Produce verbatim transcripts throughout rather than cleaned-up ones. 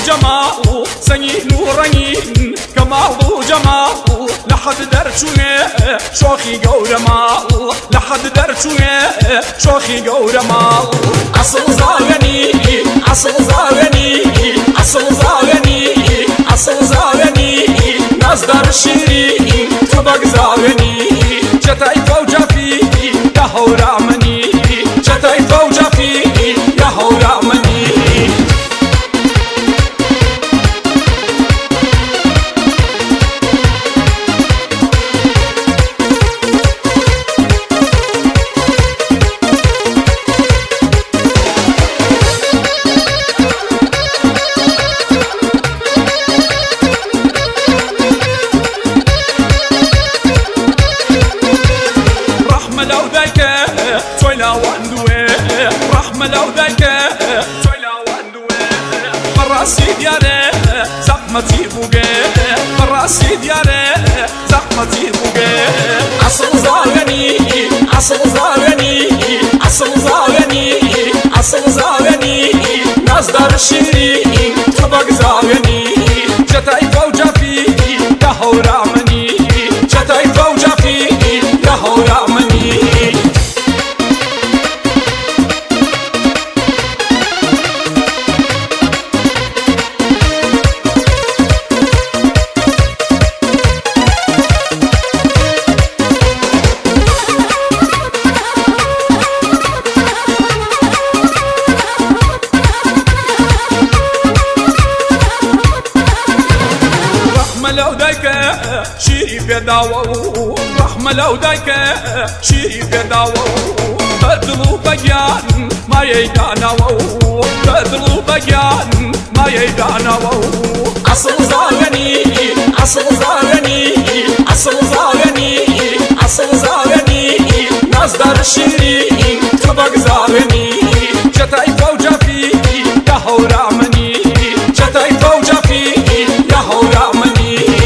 وجمال سنين ورنين كمال وجمال لحد درشونه شوخي قورة مال لحد درشونه شوخي قورة مال أصل زاغني أصل زاغني أصل زاغني أصل زاغني ناس دار الشيرين طبق زاغني جتاي فوجا في يا هورا مني جتاي فوجا في يا هورا مني رحمة لو ذاك تويلا واندوه براسي دياره زحمتي بوجه براسي دياره زحمتي بوجه أصل زاغني أصل زاغني أصل زاغني أصل زاغني ناس دار الشيرين طبق زاغني جتاي فوجا في يا هورا مني جتاي فوجا في يا هورا مني لو دايك شيري بيداوو رحمة لو دايك شيري بيداوو بدلو بيان ما يداناوو بدلو بيان ما يداناوو أصل زاغني أصل زاغني أصل زاغني أصل زاغني ناس دار الشيرين طبق زاغني جتاي فوجا في يا هورا مني جتاي فوجا في يا هورا مني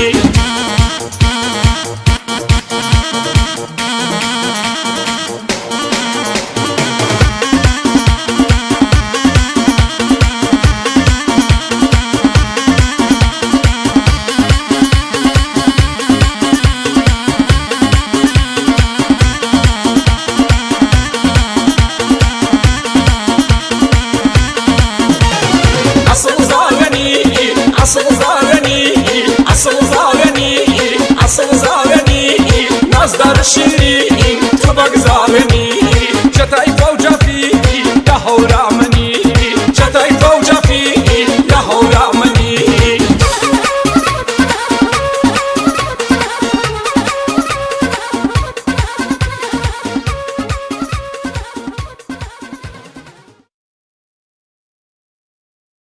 أصل زاغني أصل زاغني أصل زاغني ناس دار الشيرين طبق زاغني جتاي